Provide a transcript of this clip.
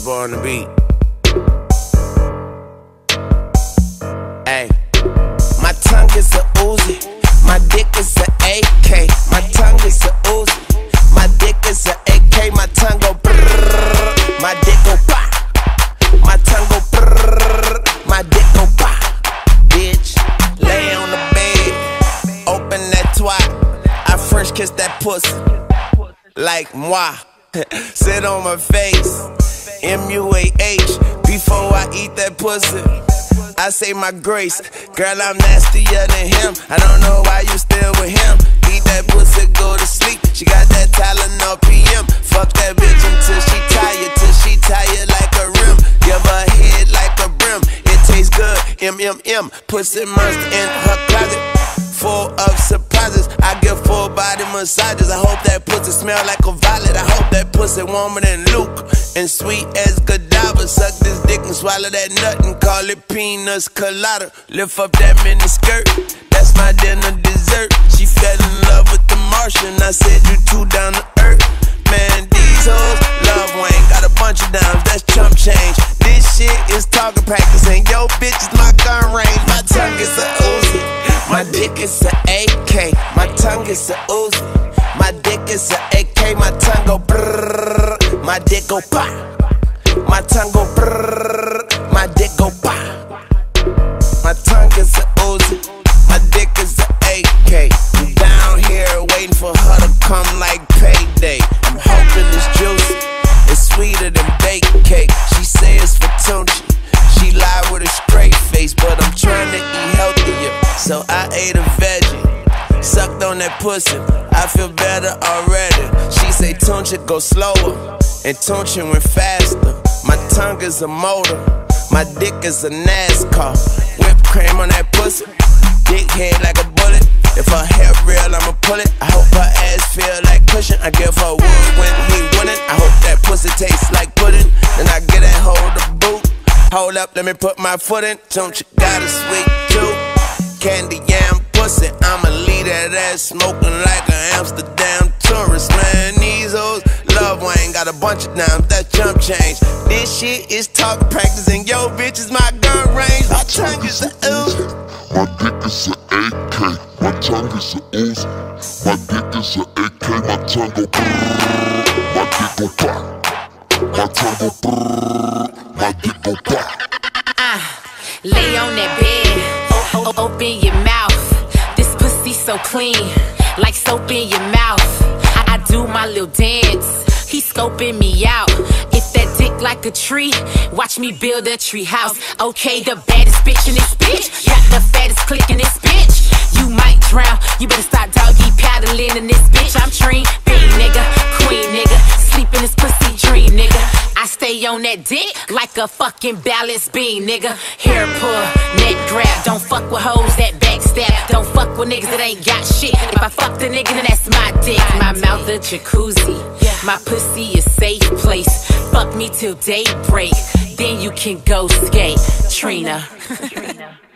Soulja Boy on the beat. Ay, my tongue is a Uzi, my dick is a AK. My tongue is a Uzi, my dick is a AK. My tongue go brrrr, my dick go pa. My tongue go brrrr, my dick go pa. Bitch, lay on the bed, open that twat. I French kiss that pussy like moi. Sit on my face, M-U-A-H. Before I eat that pussy, I say my grace. Girl, I'm nastier than him. I don't know why you still with him. Eat that pussy, go to sleep. She got that Tylenol PM. Fuck that bitch until she tired like a rim. Give her head like a brim. It tastes good, M-M-M. Pussy monster in her closet, full of surprises. I give full body massages. I hope that pussy smell like a violet. I hope that pussy warmer than Luke and sweet as Godiva. Suck this dick and swallow that nut and call it peanuts colada. Lift up that mini skirt, that's my dinner dessert. She fell in love with the Martian. I said you too down to earth. Man, these hoes love Wayne. Got a bunch of dimes, that's chump change. This shit is target practice and yo bitch is my gun range. My tongue is a Uzi, my dick is a AK. My tongue is a Uzi, my dick is a AK. My tongue go brrrr, my dick go pa. My tongue go brrrr, my dick go pa. My tongue is a Uzi, my dick is a AK. I'm down here waiting for her to come like payday. I'm hoping it's juicy, it's sweeter than bake cake. She say it's for Tunchi, she lie with a straight face, but I'm trying to eat healthier, so I ate a veggie. Sucked on that pussy, I feel better already. She say Tunchi go slower, and Tunchi went faster. My tongue is a motor, my dick is a NASCAR. Whipped cream on that pussy, dick head like a bullet. If her hair real, I'ma pull it. I hope her ass feel like cushion. I give her wood when he winning. I hope that pussy tastes like pudding. Then I get that hold the boot. Hold up, let me put my foot in. Don't you got a sweet tooth? Candy yam pussy, I'ma leave that ass smoking like an Amsterdam tourist. Man, these hoes love Wayne. Got a bunch of dimes, that jump change. This shit is talk practice and yo bitch is my gun range. My tongue is a Uzi, my dick is a AK. My tongue is a Uzi, my dick is a AK. My tongue go brrrr, my dick go pop. My tongue go brrrr, my dick go pop. Lay on that bed, open your mouth. This pussy so clean, like soap in your mouth. I do my little dance, he scoping me out. If that dick like a tree, watch me build a tree house. Okay, the baddest bitch in this bitch, got the fattest click in this bitch. You might drown, you better start doggy paddling in this bitch. I'm dream, big nigga, queen nigga, sleep in this pussy dream nigga. I stay on that dick like a fucking balance beam, nigga. Hair pull, neck grab, don't fuck with hoes that backstab. Don't fuck with niggas that ain't got shit. If I fuck the nigga, then that's my dick. My mouth a jacuzzi, my pussy a safe place. Fuck me till daybreak, then you can go skate, Trina.